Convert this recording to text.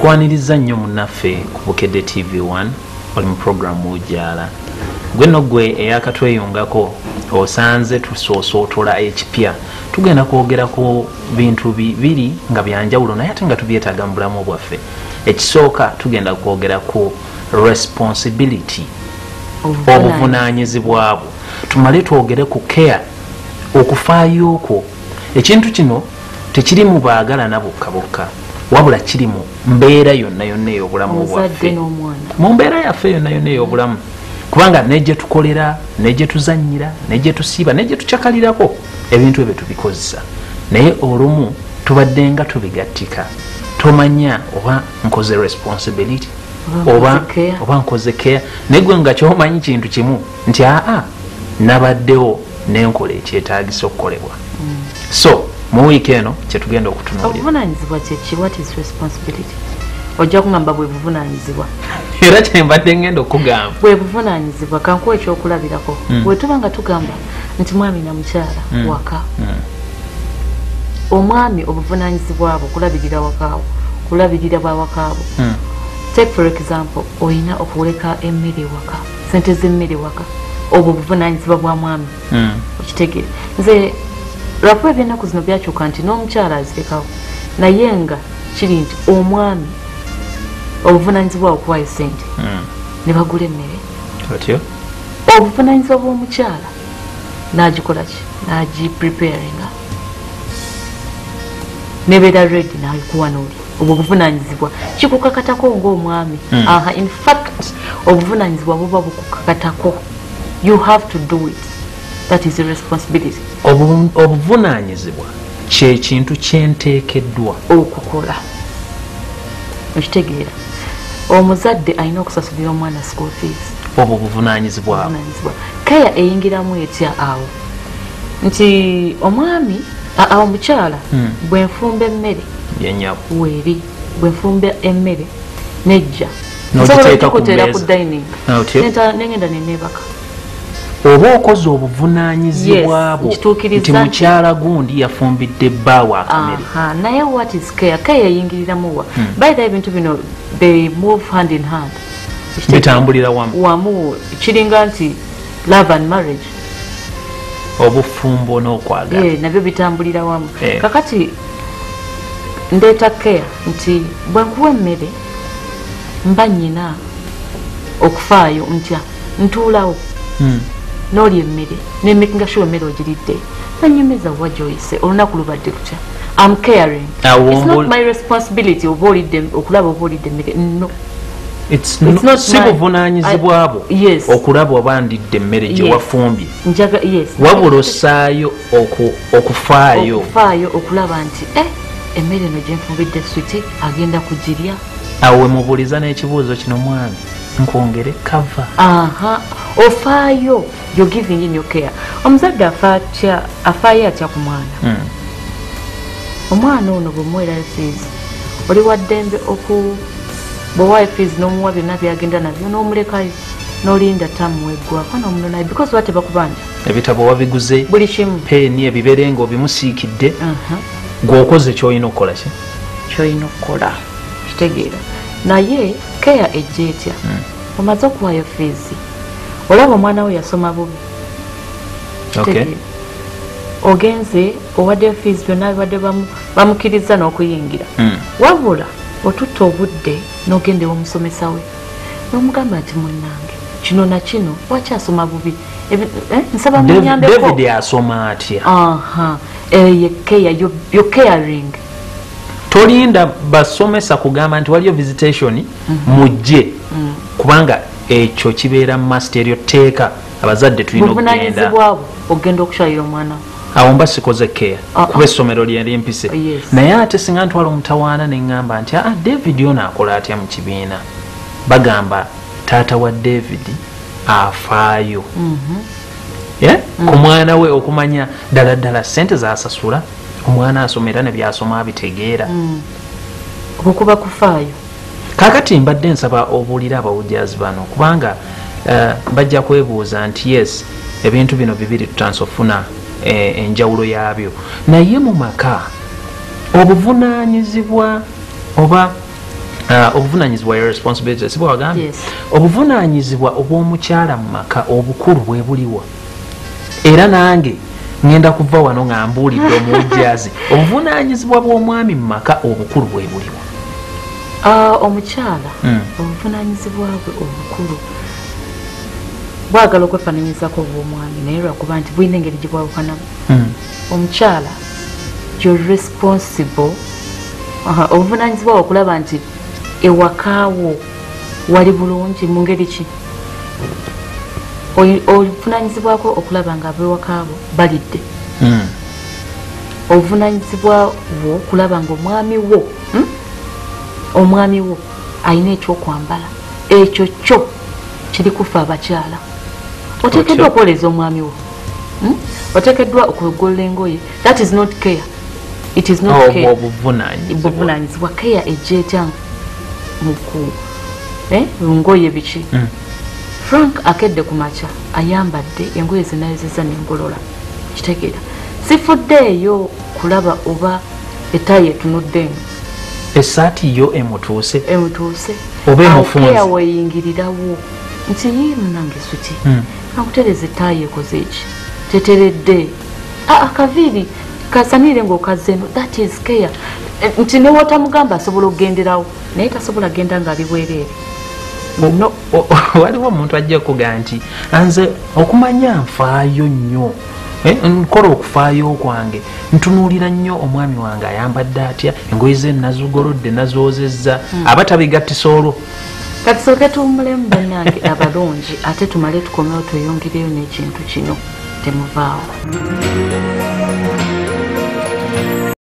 nkwaniriza nnyo munnaffe ku Bukedde TV1 oli mu program WUJJAALA. Gwe no gwe eyakatweyungako osanze tusoosootula ekipya. Tugenda kwogera ku bintu bibiri nga byanjawulo naye ate nga tubyetaaga mu bulamu bwaffe. Ekisooka tugenda kwogera ku responsibility, obuvunanyizibwa bwo. Tumale twogere ku care, okufaayo okwo. Ekintu kino tekiri mu bagalana bokka bokka, wabula kiri mu mbeera yonna yonna ey'obulamu bwaffe, mu mbeera yaffe yonna yonna ey'obulamu. Kubanga nejje tukolera, nejje tuzannyira, nejje tusiiba, nejje tucakalirako ebintu ebyo tubikozesa. Naye olumu tubadde nga tubigattika. Tomanya oba nkoze responsibility oba nkoze care. Naye gwe nga kyomanyi kintu kimu nti nabaddewo nenkola ekyetaagisa okukolebwa. So mu wiiki eno kyetugenda okutunuulira. Obuvunanyizibwa kyeki? What is responsibility? Ojja kungamba bwe buvunanyizibwa. Era kyembadde ngenda okugamba. Bwe buvunanyizibwa kankuwa ekyokulabirako. Bwe tuba nga tugamba nti mwami na mukyala waka. Omwami obuvunanyizibwa bwo kulabirira wakaawo, kulabirira bawakaabo. Take for example, oyina okuleka emmere waka, sente z'emmere waka. Obwo buvunanyizibwa bwa mwami. Okitegeera. Nze lwakuba eby'ennaku zino byakyuka nti n'omukyala azirekawo, naye nga kiri nti omwami obuvunanyizibwa okuwaayo sente ne bagula emmere. Otyo obuvunanyizibwa bw'omukyala n'agikola ki? N'agipreparinga, nebeera ready n'alikuwa n'oli. Obwo buvunanyizibwa kikukakatako ng'omwami. In fact obuvunanyizibwa buba bukukakatako. You have to do it. That is a responsibility. Obuvunanyizibwa kye kintu kyenteekeddwa okukola. Okitegeera, omuzadde alina okusasulira omwana school fees. Obwo buvunanyizibwa. Kaya eyingiramu etya awo nti omwami omukyala bwenfumba emmere weeri, bwenfumba emmere nejja nsobola okutera ku dining nengenda nenebaka. Oba okoze obuvunanyizibwa bwo nti mukyala gundi yafumbidde bbaawa akamere. Naye what is care? Care eyingiriramu wa? By the ebintu bino they move hand in hand. Bitambulira wamu. Kiringa nti love and marriage. Obufumbo n'okwagala. Nabyo bitambulira wamu. Kakati ndeeta care nti bwenkuwa emmere mba nnyina okufaayo ntya ntuulawo n'oli emmere nemakinga sure emmere ogiridde nanyumeza wa gyoyise olunaku lubadde lutya. I'm caring. It's not my responsibility okulaba oba olidde emmere. No. It's not si buvunanyizibwa bwo okulaba oba ndidde emmere gye wafumbye. Wabula ossaayo okufaayo okulaba nti emmere eno gye nfumbidde switi agenda kugirya. Awo we mubuuliza n'ekibuuzo kino mwami nkwongere kava. Ofaayo, you're giving in your care. Omuzadde afaayo atya ku mwana. Omwana ono bw'omuwera fees oli wa ddembe bw'owaayo fees n'omuwa byonna byagenda nabyo n'omulekayo n'olinda tamuweggwako n'omunonayo because wate bakubanja ebitabo wabiguze buli kimu peeni ebibere ng'obimusiikidde gw'okoze ky'olina okukola ki? Ky'olina okukola kitegeera. Naye care ejja etya? Omaze okuwaayo fees, olaba omwana we yasoma bubi. Ogenze owadde fees byonna bibadde bamukkiriza n'okuyingira. Wabula otutta obudde n'ogenda omusomesa we n'omugamba nti munnange kino na kino wakyasoma bubi, nsaba munyambeko. David asoma atya? You're caring. Tolinda basomesa kugamba nti waliyo visitation mujje kubanga ekyo kibeera mu masteryo teeka abazadde tulina okugenda. Buvunanyizibwa ogenda okukyalira omwana. Awo mba sikoze care kuba essomero lyali mpise. Naye ate singa ntwala omutawaana ne ŋŋamba nti David ono akola atya mu kibiina. Bagamba taata wa David afaayo ku mwana we okumanya ddala ddala ssente z'asasula omwana asomera ne byasoma abitegeera. Okukuba kufaayo. Kakati mbadde nsaba obuulira abawujjaazi bano kubanga bajja kwebuuza nti yes ebintu bino bibiri tutandise ofuna enjawulo yabyo. Naye mu maka obuvunanyizibwa oba obuvunanyizibwa your responsibility sibo wagambye obuvunanyizibwa obw'omukyala mu maka obukulu bwe buliwa era nange ngenda kuva wano nga mbuulidde omuwujjaazi obuvunanyizibwa bw'omwami mu maka obukulu bwe buliwa omukyala obuvunanyizibwa bwe obukulu bwagala okwefaananyizako obw'omwami naye lwakuba nti bulina engeri gye bwawukanamu omukyala you're responsible obuvunanyizibwa okulaba nti ewakaawo wali bulungi mu ngeri ki obuvunanyizibwako okulaba nga abewakaabo balidde obuvunanyizibwa bwo okulaba nga omwami wo alina ekyokwambala ekyo kyo kiri kufa abakyala oteekeddwa okwoleza omwami wo oteekeddwa okugolola engoye that is not care it is not care obuvunanyizibwa care ejjeeta muku ngoye biki Frank akedde ku makya ayambadde engoye zinayozeza n'engolola kitegeera sifuddeeyo kulaba oba etayi etunudde esaati yo emutuuse oba emufunze weyingirirawo nti nange suti akutereza etayi ekoze eki teteredde akaviiri kasanire ng'okazeeno that is care nti newotamugamba asobola okugenderawo naye tasobola genda ng'ali bwereere waliwo omuntu ajja kuga nti nze okumanya nfaayo nnyo nkola okufaayo kwange ntunuulira nnyo omwami wange ayambadde atya engoye ze nazigolodde nazoozezza aba tabigattisa olwo kati sooke tuwumulemu bannange abalungi ate tumale tukomewo tweyongereyo n'ekintu kino temuvaawo